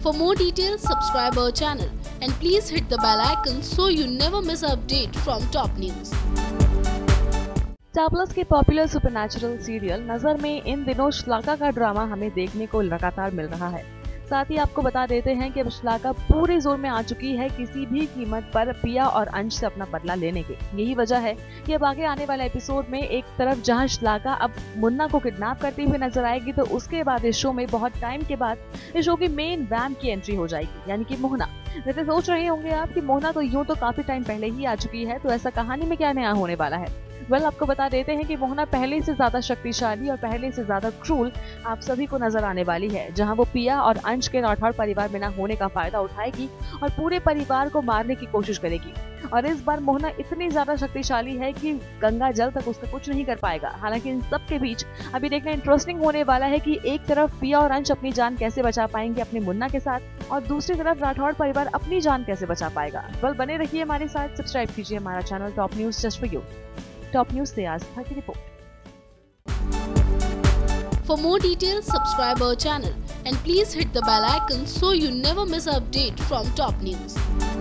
For more details, subscribe our channel and please hit the bell icon so you never miss an update from top news. Star Plus के popular supernatural serial नजर में इन दिनों श्लाका का drama हमें देखने को लगातार मिल रहा है। साथ ही आपको बता देते हैं कि अब श्लाका पूरे जोर में आ चुकी है किसी भी कीमत पर पिया और अंश से अपना बदला लेने के। यही वजह है कि अब आगे आने वाले एपिसोड में एक तरफ जहां श्लाका अब मुन्ना को किडनैप करती हुई नजर आएगी, तो उसके बाद इस शो में बहुत टाइम के बाद इस शो की मेन वैम्प की एंट्री हो जाएगी, यानी कि मोहना। वैसे सोच रहे होंगे आप कि मोहना तो यूं तो काफी टाइम पहले ही आ चुकी है, तो ऐसा कहानी में क्या नया होने वाला है। आपको बता देते हैं कि मोहना पहले से ज्यादा शक्तिशाली और पहले से ज्यादा क्रूल आप सभी को नजर आने वाली है, जहां वो पिया और अंश के राठौड़ परिवार में न होने का फायदा उठाएगी और पूरे परिवार को मारने की कोशिश करेगी। और इस बार मोहना इतनी ज्यादा शक्तिशाली है कि गंगा जल तक उसका कुछ नहीं कर पाएगा। हालांकि इन सब के बीच अभी देखना इंटरेस्टिंग होने वाला है कि एक तरफ पिया और अंश अपनी जान कैसे बचा पाएंगे अपने मुन्ना के साथ, और दूसरी तरफ राठौड़ परिवार अपनी जान कैसे बचा पाएगा। बने रहिए हमारे साथ, सब्सक्राइब कीजिए हमारा channel top news just for you. Top news से आस्था की रिपोर्ट। For more details, subscribe our channel and please hit the bell icon so you never miss an update from top news.